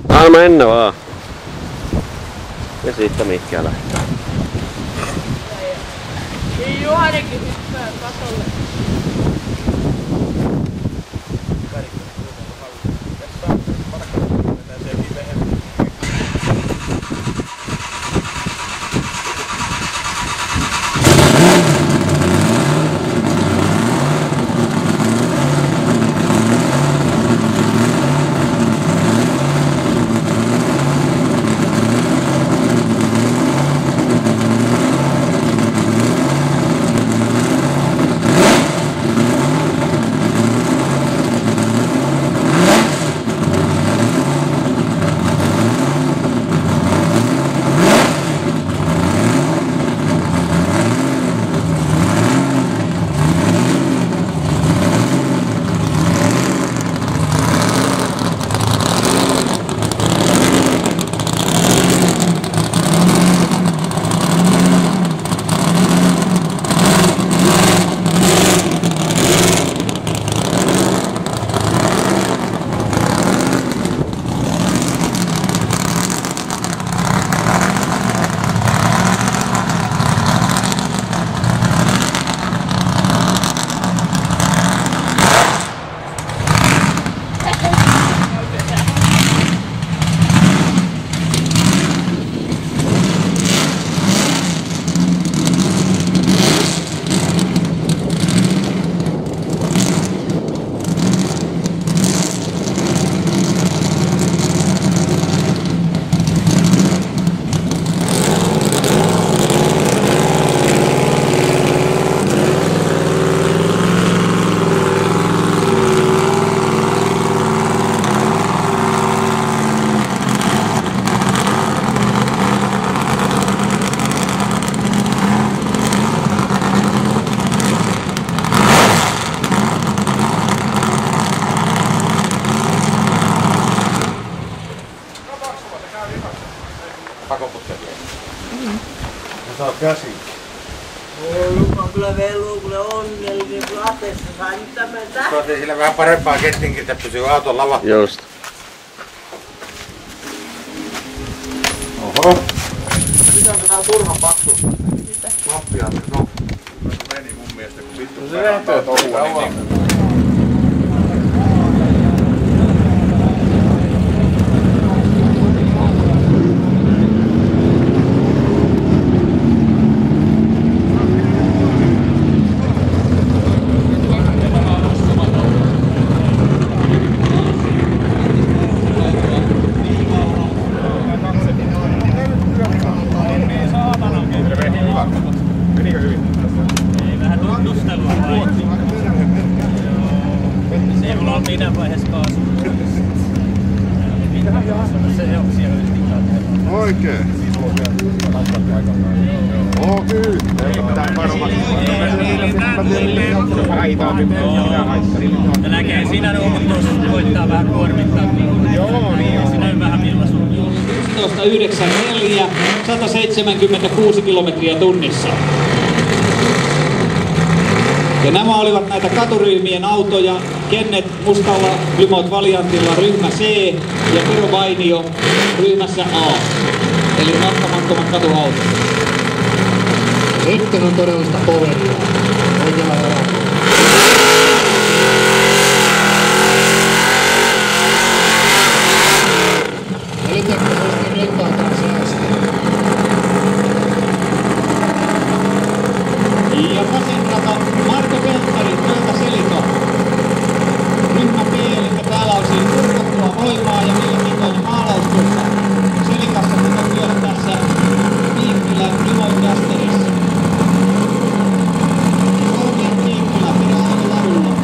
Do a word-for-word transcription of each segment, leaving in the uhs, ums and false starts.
Anna mennä vaan. Ja siitä mihinkään lähtee. Niin Juhanikin hyppää katolle. Pakoputken vielä. Mm. Ja saa käsiin. Voi Luka, kyllä velu, kyllä onnellinen, kun Atessa sai nyt tämmöitä. Tuotiin sille vähän parempaa kettinkin, että pysyy auton lava. Just. Oho. Mitä tää on turhan paksu? Mitä? Mappia. No. Meni mun mielestä, kun vittu. No se lähtee tohua niin. Siinä vaiheessa kaasu. Se on siellä yhtä. Oikein. Oo kyllä. Pitää varmasti. Ja näkee siinä nuomutus koittaa vähän kuormittaa. Joo niin. Siinä on vähän millä sun. yksitoista yhdeksänkymmentäneljä, sata seitsemänkymmentäkuusi kilometriä tunnissa. Ja nämä olivat näitä katuryhmien autoja. Kennet Mustalla, Plymouth Valiantilla ryhmä C ja Tero Vainio ryhmässä A. Eli matkamattomat katuautot. Nyt on todellista poveria. Oikealla jalalla. Älykkäisesti rekkaataan säästöä. Ja vasemmalla Marko Pelttari, Toyota Celica. Ryhmä B, eli täällä on siis turvattua voimaa ja mielenkiintoinen maalaus tuossa Celicassa, kun on vielä tässä Viikkilän Plymouth Dusterissa. Kolmien Viikkilä, pidä auto ladulla.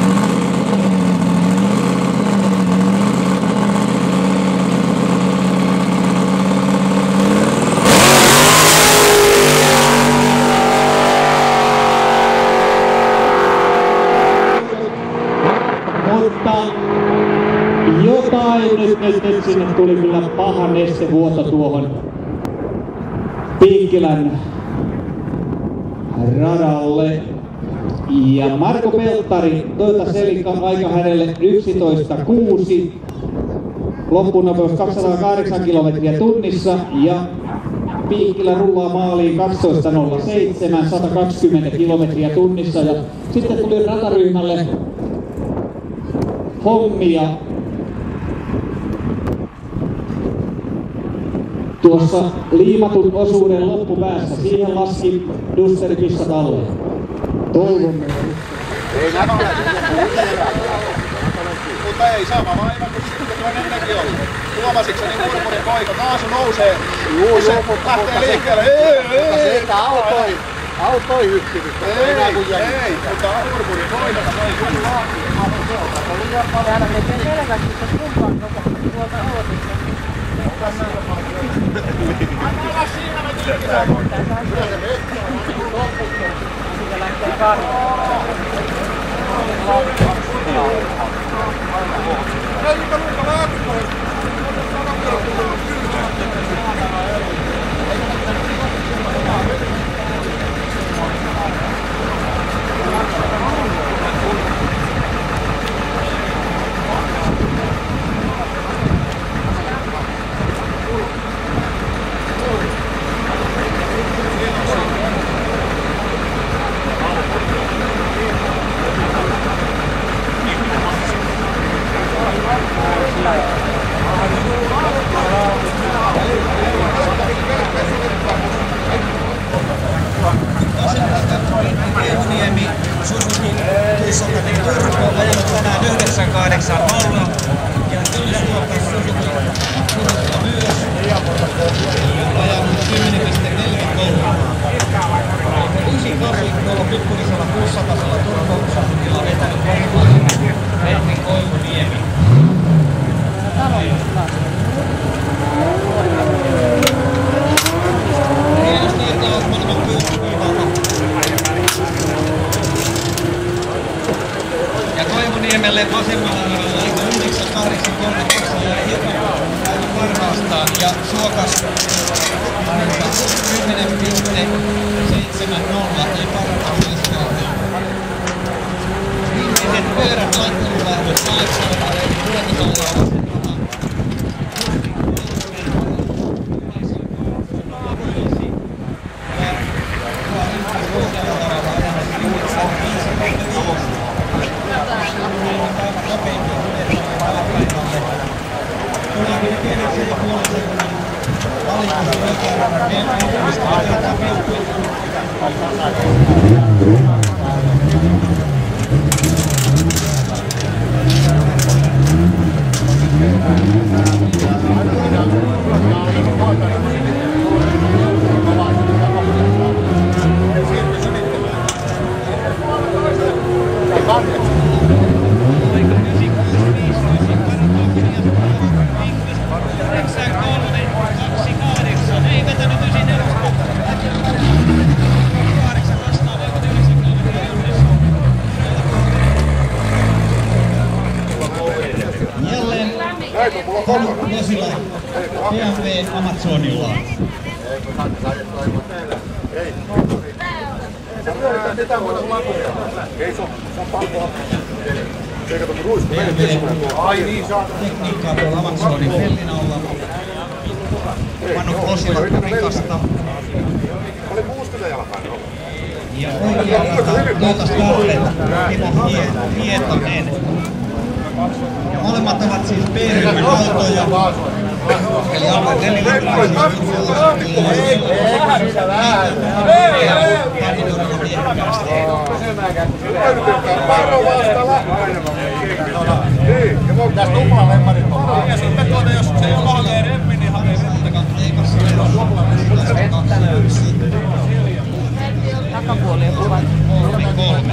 Mutta jotain nyt, nyt, nyt sinne tuli kyllä paha nestevuoto tuohon Viikkilän radalle. Ja Marko Pelttari, Toyota Celica, aika hänelle yksitoista kuusi. loppunopeus kaksisataakahdeksan kilometriä tunnissa ja Piikkilä rullaa maaliin kaksitoista nolla seitsemän, sata kaksikymmentä kilometriä tunnissa ja sitten tuli rataryhmälle hommia tuossa liimatun osuuden loppupäässä. Siihen laski Dusterikissa Talle. Toivomme. Ei nämä ole. Mutta ei sama vaiva kuin sitten tuon ennenkin ollut. Huomasitko niin Urmurin poika? Kaasu nousee. Juu, se lähtee liikkeelle. Ei, ei. Siitä autoi. Autoi hyppivistä. Ei, ei. Mutta Urmurin poika sai kyllä. Hän menee selvästi, että kumpaan tuolta ootissa. Anna olla siinä, mä tiedän. Siitä lähtee karjaan. Ei niitä luuka lähtee. Niemi, Suzuki, Tuissokatin Turku, ajanut tänään yhdeksän kahdeksan nolla. Ja Tuissokatin Suzuki, Turku myös, ajanut kymmenen pilkku neljäkymmentäkolme. yhdeksän kahdeksan tuolla Pikkurisella kuusisatasella Turku Suzukilla vetänyt Petri Koivuniemi. Reilusti irtausmaailman kylkiviivalta. Ja Koivuniemelle vasemmalla radalla aika yhdeksän kahdeksan kolme kaksi ja hiukan käynyt varmaastaan. Ja Suokas kymmenen pilkku seitsemän nolla ei parantaa. Viimeiset pyörät laittelulähdöt Aleksander eli Puotisalla Vuosilla B M W Amazonilla. Tekniikkaa tuolla Amazonin fellin alla. Panu Klosilla rikasta. Ja oikea rata Toyota Scarlett, Timo Hietanen. Ja molemmat ovat siis B-ryhmän autoja, eli alle nelimetrisiä ja sitten tuota, jos se ei ole remmi, niin hakee eikassa takapuoli on kuvat kolme kolme.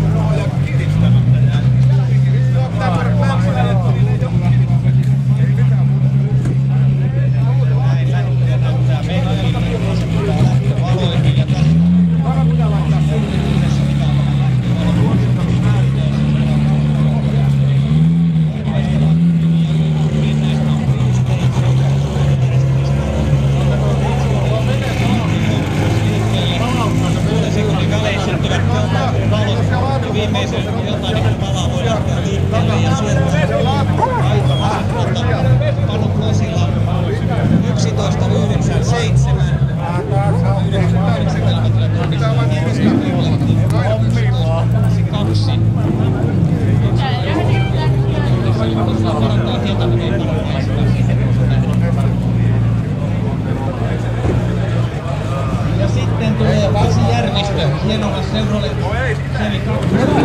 Viimeisen jotain palaa voidaan liikkeelle ja sieltä aika kaksitoista yhdeksänkymmentäseitsemän. yhdeksänkymmentäyhdeksän kilometriä tunnissa. kaksi. Ja sitten tulee Pasi Järvistö, hienolla Chevrolet Chevy kaksi.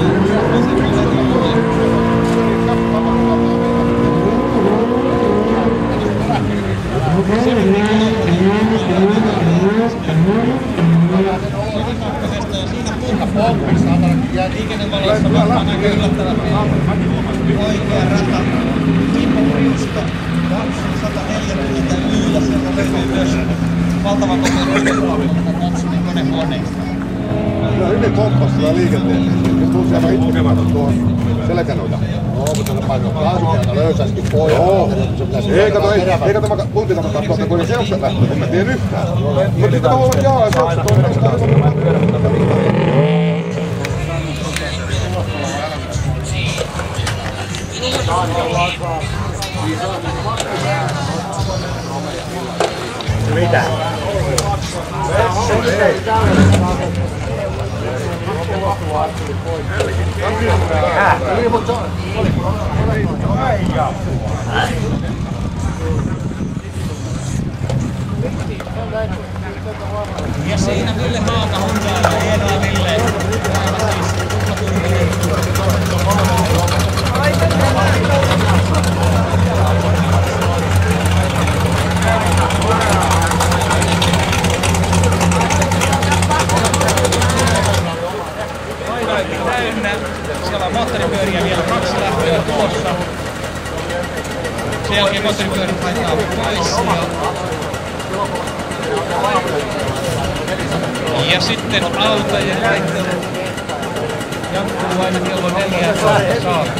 Liikennevaloissa varmaan näkyy yllättävän oikea rata. Kimpo-Riusta kaksisataaneljäkymmentä Y ja sieltä löytyy myös valtavan kokoinen katsominen konehuoneista. Kyllä hyvin komppasi tää liikenteessä. Se tuntuu aivan itkemään tuohon selkänoita. Joo, mutta ne painaa kaasukeita löysästi pois. Joo. Ei kato, ei, ei kato mä tuntin mä katsoa, että kuinka seokset lähtee. En mä tiedä yhtään. Mutta sitten mä huomaan, jaa, seokset on. Mitä? Ja siinä Ville Haaka Honda ja hienoa Ville. Aivan siis tuplaturvinen. Aivan täynnä. Siellä on moottoripyöriä vielä kaksi lähtöä tulossa. Sen jälkeen moottoripyörit haetaan pois. Ja, ja sitten autojen laittelu jatkuu aina kello neljätoista saakka.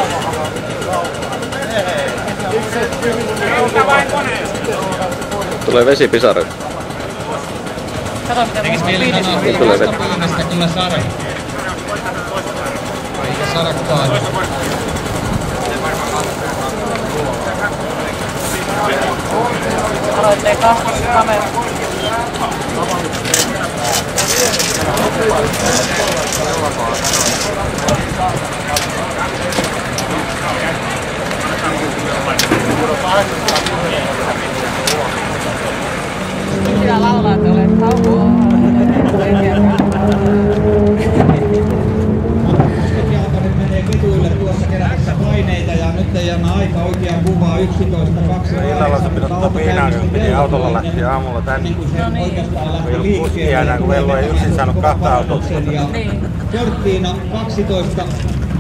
Tulee vesipisara. Tekis mieli sanoa vastapyynnöstä kyllä Sara. Eikä Sarakkaan. Aloitteen kasvassa kamera. Pitää laulaa, että olet taukoa. Jalkanen menee ketuille tuossa kerässä paineita ja nyt ei anna aika oikeaa kuvaa yksitoista kaksi. Illalla se piti ottaa piinaan, kun piti autolla lähteä aamulla tänne. Ei ollut kuskia enää, kun Vello ei yksin saanut kahta autoa. Cortina kaksitoista